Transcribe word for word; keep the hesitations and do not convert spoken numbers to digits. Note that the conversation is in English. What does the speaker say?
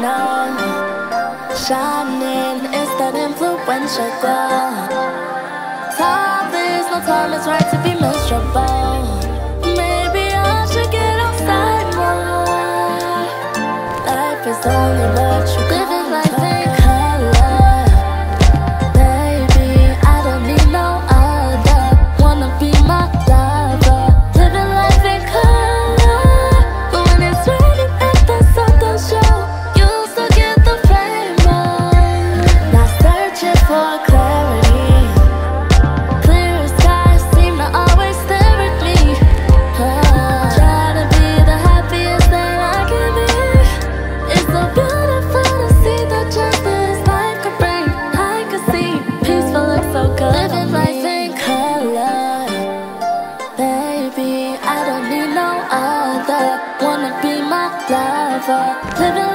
know. Shining is that influential glow. Time is no time, it's right to be miserable. Maybe I should get outside more. Life is only what you living life in color. Baby, I don't need no other. Wanna be my lover. Living life in color. But when it's raining and the sun don't show, you still get the rainbow. Not searching for clarity. Clear skies seem to always stare at me. Oh, trying to be the happiest that I can be. It's so beautiful to see the justice life could bring. I could see peaceful looks so good. Living life in color. Baby, I don't need no other. Wanna be my lover. Living